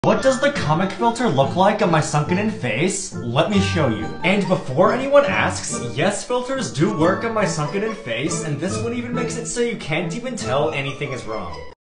What does the comic filter look like on my sunken-in face? Let me show you. And before anyone asks, yes, filters do work on my sunken-in face, and this one even makes it so you can't even tell anything is wrong.